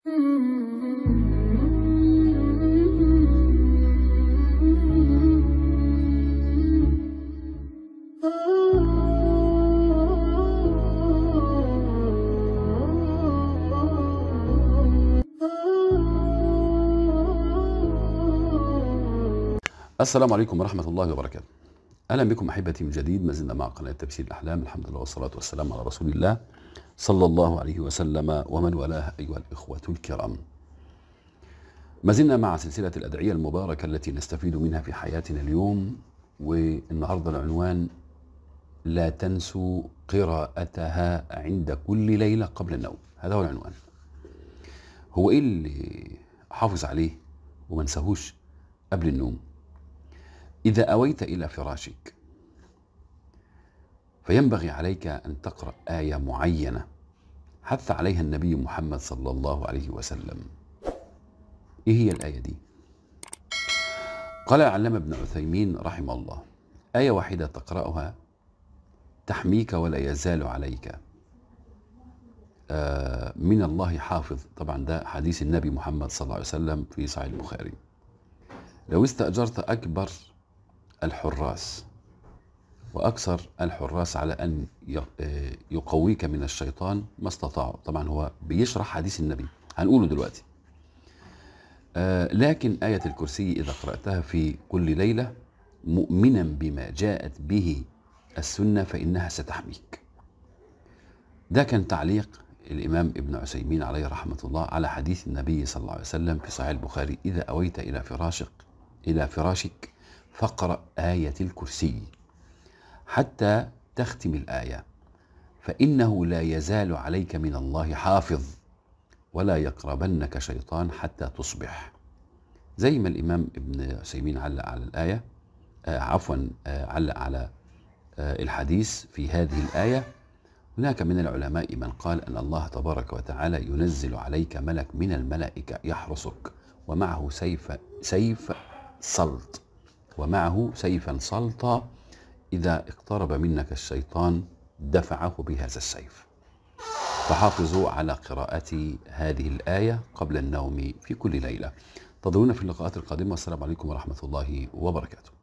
السلام عليكم ورحمة الله وبركاته. أهلا بكم أحبتي من جديد، ما زلنا مع قناة تفسير الأحلام. الحمد لله والصلاة والسلام على رسول الله صلى الله عليه وسلم ومن والاه. أيها الإخوة الكرام، ما زلنا مع سلسلة الأدعية المباركة التي نستفيد منها في حياتنا اليوم، والنهاردة العنوان: لا تنسوا قراءتها عند كل ليلة قبل النوم. هذا هو العنوان. هو إيه اللي حافظ عليه وما نساهوش قبل النوم؟ إذا أويت إلى فراشك فينبغي عليك أن تقرأ آية معينة حث عليها النبي محمد صلى الله عليه وسلم. إيه هي الآية دي؟ قال العلامة ابن عثيمين رحمه الله: آية واحدة تقرأها تحميك ولا يزال عليك من الله حافظ. طبعا ده حديث النبي محمد صلى الله عليه وسلم في صحيح البخاري. لو استأجرت أكبر الحراس وأكثر الحراس على أن يقويك من الشيطان ما استطاعوا. طبعا هو بيشرح حديث النبي، هنقوله دلوقتي. لكن آية الكرسي إذا قرأتها في كل ليلة مؤمنا بما جاءت به السنة فإنها ستحميك. ده كان تعليق الإمام ابن عثيمين عليه رحمة الله على حديث النبي صلى الله عليه وسلم في صحيح البخاري: إذا أويت إلى فراشك فاقرأ آية الكرسي حتى تختم الآية، فإنه لا يزال عليك من الله حافظ ولا يقربنك شيطان حتى تصبح. زي ما الإمام ابن عثيمين علق على الآية، علق على الحديث في هذه الآية. هناك من العلماء من قال أن الله تبارك وتعالى ينزل عليك ملك من الملائكة يحرسك، ومعه سيف سلط، ومعه سيفا سلطا، إذا اقترب منك الشيطان دفعه بهذا السيف. فحافظوا على قراءة هذه الآية قبل النوم في كل ليلة. انتظرونا في اللقاءات القادمة. والسلام عليكم ورحمة الله وبركاته.